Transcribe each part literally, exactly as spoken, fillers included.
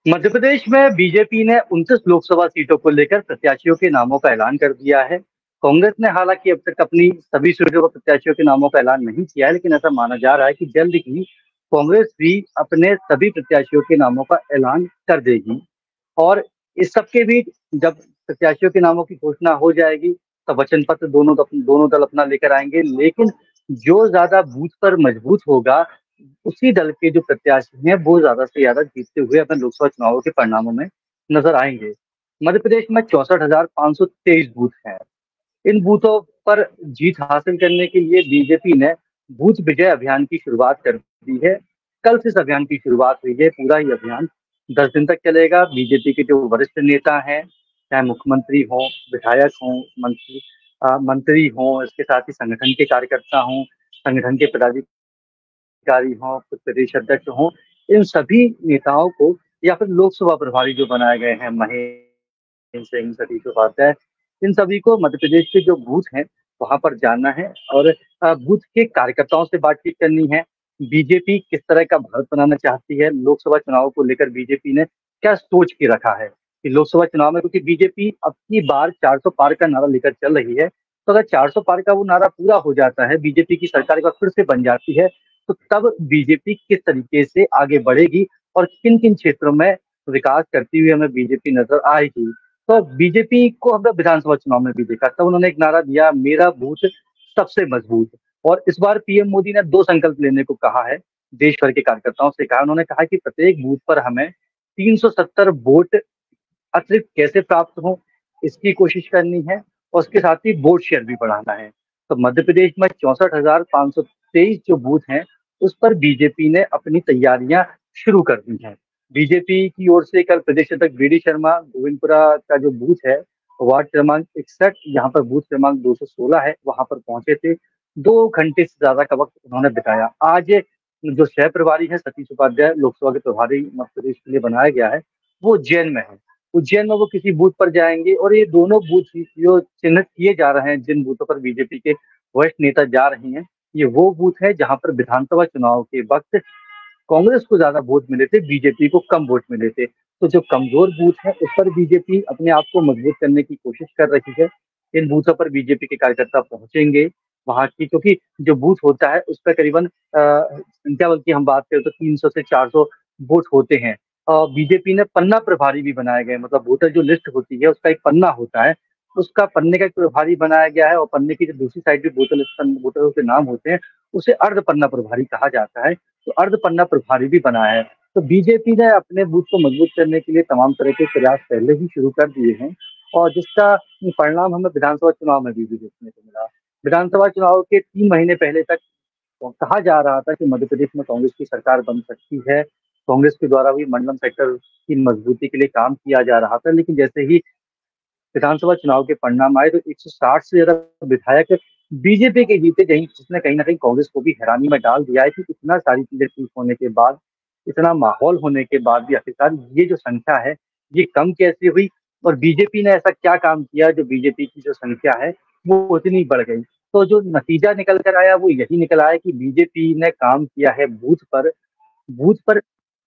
मध्य प्रदेश में बीजेपी ने उनतीस लोकसभा सीटों को लेकर प्रत्याशियों के नामों का ऐलान कर दिया है। कांग्रेस ने हालांकि अब तक अपनी सभी सीटों पर प्रत्याशियों के नामों का ऐलान नहीं किया है, लेकिन ऐसा माना जा रहा है कि जल्द ही कांग्रेस भी अपने सभी प्रत्याशियों के नामों का ऐलान कर देगी। और इस सबके बीच जब प्रत्याशियों के नामों की घोषणा हो जाएगी, तब वचन पत्र दोनों दोनों दल अपना लेकर आएंगे। लेकिन जो ज्यादा बूथ पर मजबूत होगा, उसी दल के जो प्रत्याशी हैं वो ज्यादा से ज्यादा जीतते हुए अपने लोकसभा चुनावों के परिणामों में नजर आएंगे। मध्य प्रदेश में चौसठ हजार पांच सौ तेईस बूथ हैं। इन बूथों पर जीत हासिल करने के लिए बीजेपी ने बूथ विजय अभियान की शुरुआत कर दी है। कल से इस अभियान की शुरुआत हुई है। पूरा ही अभियान दस दिन तक चलेगा। बीजेपी के जो वरिष्ठ नेता हैं, चाहे मुख्यमंत्री हों, विधायक हों, मंत्री अ, मंत्री हों, इसके साथ ही संगठन के कार्यकर्ता हों, संगठन के पदाधिकारी अधिकारी हों, कुछ प्रदेश अध्यक्ष हों, इन सभी नेताओं को या फिर लोकसभा प्रभारी जो बनाए गए हैं, महेंद्र सिंह, सतीश उपाध्याय, इन सभी को मध्य प्रदेश के जो बूथ हैं, वहाँ पर जाना है और अ, बूथ के कार्यकर्ताओं से बातचीत करनी है। बीजेपी किस तरह का भारत बनाना चाहती है, लोकसभा चुनाव को लेकर बीजेपी ने क्या सोच के रखा है कि लोकसभा चुनाव में, क्योंकि बीजेपी अब की बार चार सौ पार का नारा लेकर चल रही है। तो अगर चार सौ पार का वो नारा पूरा हो जाता है, बीजेपी की सरकार एक बार फिर से बन जाती है, तो तब बीजेपी किस तरीके से आगे बढ़ेगी और किन-किन क्षेत्रों में विकास करती हुई हमें बीजेपी नज़र आएगी। तो बीजेपी को हमने विधानसभा चुनाव में भी देखा, तब उन्होंने एक नारा दिया, मेरा बूथ सबसे मजबूत। और इस बार पीएम मोदी ने दो संकल्प लेने को कहा है, देश भर के कार्यकर्ताओं से कहा। उन्होंने कहा कि प्रत्येक बूथ पर हमें तीन सौ सत्तर वोट अतिरिक्त कैसे प्राप्त हो, इसकी कोशिश करनी है और उसके साथ ही वोट शेयर भी बढ़ाना है। तो मध्य प्रदेश में चौसठ हजार पांच सौ तेईस जो बूथ हैं, उस पर बीजेपी ने अपनी तैयारियां शुरू कर दी हैं। बीजेपी की ओर से कल प्रदेश अध्यक्ष बी डी शर्मा गोविंदपुरा का जो बूथ है, वार्ड क्रमांक इकसठ, यहाँ पर बूथ क्रमांक दो सौ सोलह है, वहां पर पहुंचे थे। दो घंटे से ज्यादा का वक्त उन्होंने बिताया। आज जो सह प्रभारी है सतीश उपाध्याय, लोकसभा के प्रभारी मध्य प्रदेश के लिए बनाया गया है, वो उज्जैन में है। उज्जैन में वो किसी बूथ पर जाएंगे और ये दोनों बूथ जो चिन्हित किए जा रहे हैं, जिन बूथों पर बीजेपी के वरिष्ठ नेता जा रहे हैं, ये वो बूथ है जहां पर विधानसभा चुनाव के वक्त कांग्रेस को ज्यादा वोट मिले थे, बीजेपी को कम वोट मिले थे। तो जो कमजोर बूथ है, उस पर बीजेपी अपने आप को मजबूत करने की कोशिश कर रही है। इन बूथों पर बीजेपी के कार्यकर्ता पहुंचेंगे वहां की, क्योंकि जो बूथ होता है उस पर करीबन संख्या बल की हम बात करें तो तीन सौ से चार सौ वोट होते हैं। बीजेपी ने पन्ना प्रभारी भी बनाए गए, मतलब वोटर जो लिस्ट होती है उसका एक पन्ना होता है, उसका पन्ने का एक प्रभारी बनाया गया है। और पन्ने की जो दूसरी साइड भी वोटर लिस्ट वोटरों के नाम होते हैं, उसे अर्ध पन्ना प्रभारी कहा जाता है। तो अर्ध पन्ना प्रभारी भी बनाया है। तो बीजेपी ने अपने बूथ को मजबूत करने के लिए तमाम तरह के प्रयास पहले ही शुरू कर दिए हैं और जिसका परिणाम हमें विधानसभा चुनाव में भी, भी देखने को मिला। विधानसभा चुनाव के तीन महीने पहले तक कहा जा रहा था कि मध्य प्रदेश में कांग्रेस की सरकार बन सकती है। कांग्रेस के द्वारा भी मंडलम सेक्टर की मजबूती के लिए काम किया जा रहा था, लेकिन जैसे ही विधानसभा चुनाव के परिणाम आए तो एक सौ साठ से ज्यादा विधायक बीजेपी के जीते, कहीं जिसने कहीं ना कहीं कांग्रेस को भी हैरानी में डाल दिया है कि इतना सारी चीजें ठीक होने के बाद, इतना माहौल होने के बाद भी आखिरकार ये जो संख्या है, ये कम कैसे हुई और बीजेपी ने ऐसा क्या काम किया जो बीजेपी की जो संख्या है वो इतनी बढ़ गई। तो जो नतीजा निकल कर आया वो यही निकल आया कि बीजेपी ने काम किया है बूथ पर बूथ पर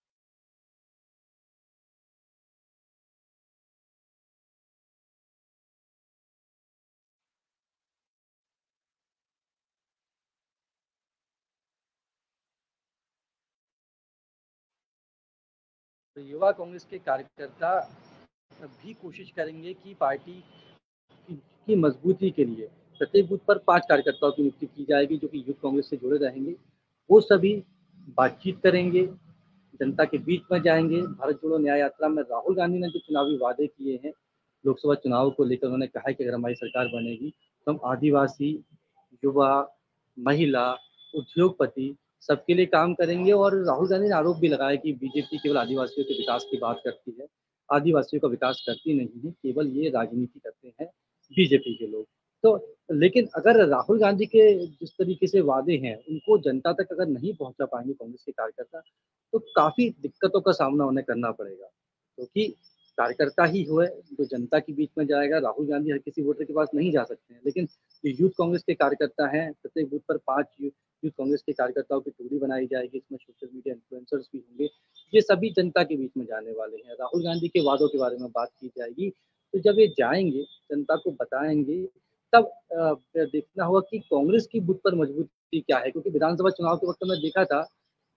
तो युवा कांग्रेस के कार्यकर्ता भी कोशिश करेंगे कि पार्टी की, की मजबूती के लिए प्रत्येक बूथ पर पांच कार्यकर्ताओं की नियुक्ति की जाएगी जो कि यूथ कांग्रेस से जुड़े रहेंगे। वो सभी बातचीत करेंगे, जनता के बीच में जाएंगे। भारत जोड़ो न्याय यात्रा में राहुल गांधी ने जो चुनावी वादे किए हैं लोकसभा चुनाव को लेकर, उन्होंने कहा है कि अगर हमारी सरकार बनेगी तो हम आदिवासी, युवा, महिला, उद्योगपति सबके लिए काम करेंगे। और राहुल गांधी ने आरोप भी लगाया कि बीजेपी केवल आदिवासियों के विकास की बात करती है, आदिवासियों का विकास करती नहीं है, केवल ये राजनीति करते हैं बीजेपी के लोग। तो लेकिन अगर राहुल गांधी के जिस तरीके से वादे हैं उनको जनता तक अगर नहीं पहुंचा पाएंगे कांग्रेस के कार्यकर्ता, तो काफी दिक्कतों का सामना उन्हें करना पड़ेगा, क्योंकि तो कार्यकर्ता ही हुए जो जनता के बीच में जाएगा। राहुल गांधी हर किसी वोटर के पास नहीं जा सकते हैं, लेकिन जो यूथ कांग्रेस के कार्यकर्ता हैं, प्रत्येक बूथ पर पांच यूथ कांग्रेस के कार्यकर्ताओं की टुकड़ी बनाई जाएगी, इसमें सोशल मीडिया इन्फ्लुएंसर्स भी होंगे, ये सभी जनता के बीच में जाने वाले हैं। राहुल गांधी के वादों के बारे में बात की जाएगी, तो जब ये जाएँगे, जनता को बताएँगे, तब अ, देखना होगा कि कांग्रेस की बूथ पर मजबूती क्या है, क्योंकि विधानसभा चुनाव के वक़्त में देखा था,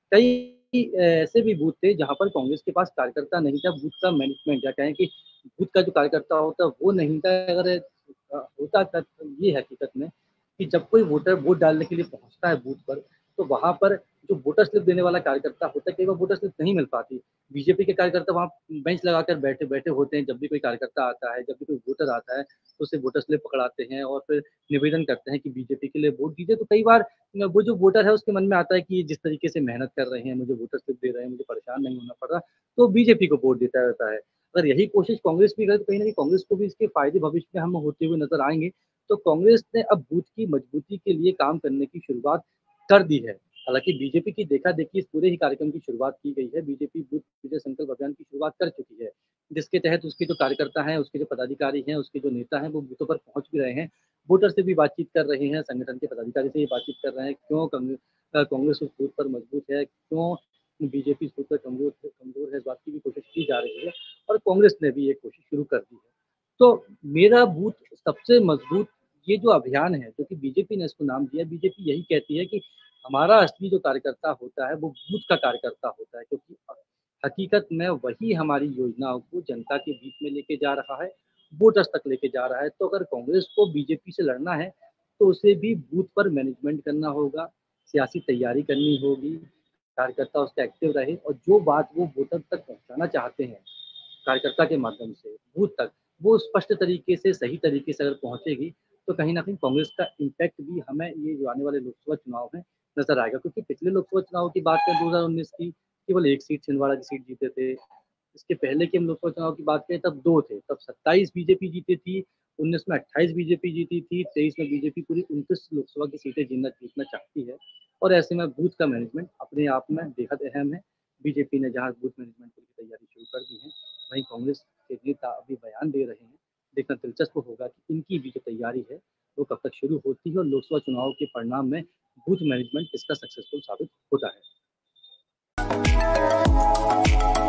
कई ऐसे भी बूथ थे जहाँ पर कांग्रेस के पास कार्यकर्ता नहीं था, बूथ का मैनेजमेंट या कहें कि बूथ का जो कार्यकर्ता होता है वो नहीं था। अगर अ, होता था तो ये हकीकत में कि जब कोई वोटर वोट डालने के लिए पहुँचता है बूथ पर, तो वहाँ पर जो वोटर स्लिप देने वाला कार्यकर्ता होता है, कई बार वोटर स्लिप नहीं मिल पाती। बीजेपी के कार्यकर्ता वहाँ बेंच लगाकर बैठे बैठे होते हैं, जब भी कोई कार्यकर्ता आता है, जब भी कोई वोटर आता है, तो उसे वोटर स्लिप पकड़ाते हैं और फिर निवेदन करते हैं कि बीजेपी के लिए वोट दीजिए। तो कई बार न वो जो वोटर है उसके मन में आता है कि ये जिस तरीके से मेहनत कर रहे हैं, मुझे वोटर स्लिप दे रहे हैं, मुझे परेशान नहीं होना पड़ रहा, तो बीजेपी को वोट देता रहता है। अगर यही कोशिश कांग्रेस भी करे तो कहीं न कहीं कांग्रेस को भी इसके फ़ायदे भविष्य में हम होते हुए नज़र आएँगे। तो कांग्रेस ने अब बूथ की मजबूती के लिए काम करने की शुरुआत कर दी है। हालाँकि बीजेपी की देखा-देखी इस पूरे ही कार्यक्रम की शुरुआत की गई है। बीजेपी बूथ विजय संकल्प अभियान की शुरुआत कर चुकी है, जिसके तहत उसके जो कार्यकर्ता हैं, उसके जो पदाधिकारी हैं, उसके जो नेता हैं, वो बूथों पर पहुँच भी रहे हैं। वोटर से भी बातचीत कर रहे हैं, संगठन के पदाधिकारी से भी बातचीत कर रहे हैं, क्यों कांग्रे अ, कांग्रेस उस बूथ पर मजबूत है, क्यों बीजेपी इस बूथ पर कमज़ोर कमज़ोर है, इस बात की भी कोशिश की जा रही है और कांग्रेस ने भी ये कोशिश शुरू कर दी है। तो मेरा बूथ सबसे मजबूत ये जो अभियान है, जो कि बीजेपी ने इसको नाम दिया है, बीजेपी यही कहती है कि हमारा असली जो कार्यकर्ता होता है, वो बूथ का कार्यकर्ता होता है, क्योंकि अ, हकीकत में वही हमारी योजनाओं को जनता के बीच में लेके जा रहा है, वोटर्स तक लेके जा रहा है। तो अगर कांग्रेस को बीजेपी से लड़ना है, तो उसे भी बूथ पर मैनेजमेंट करना होगा, सियासी तैयारी करनी होगी, कार्यकर्ता उसका एक्टिव रहे और जो बात वो वोटर तक पहुँचाना चाहते हैं, कार्यकर्ता के माध्यम से बूथ तक, वो स्पष्ट तरीके से, सही तरीके से अगर पहुँचेगी, तो कहीं न कहीं कांग्रेस का इम्पैक्ट भी हमें ये जो आने वाले लोकसभा चुनाव में नज़र आएगा। क्योंकि पिछले लोकसभा चुनाव की बात करें दो हज़ार उन्नीस की, केवल एक सीट छिंदवाड़ा की सीट जीते थे। इसके पहले की हम लोकसभा चुनाव की बात करें तब दो थे, तब सत्ताईस बीजेपी जीती थी, उन्नीस में अट्ठाईस बीजेपी जीती थी, तेईस में बीजेपी पूरी उनतीस लोकसभा की सीटें जीतना जीतना चाहती है और ऐसे में बूथ का मैनेजमेंट अपने आप में बेहद अहम है। बीजेपी ने जहाँ बूथ मैनेजमेंट की तैयारी शुरू कर दी है, वहीं कांग्रेस के नेता अभी बयान दे रहे हैं। देखना दिलचस्प होगा कि इनकी भी जो तैयारी है, वो कब तक शुरू होती है और लोकसभा चुनाव के परिणाम में बूथ मैनेजमेंट किसका सक्सेसफुल साबित होता है।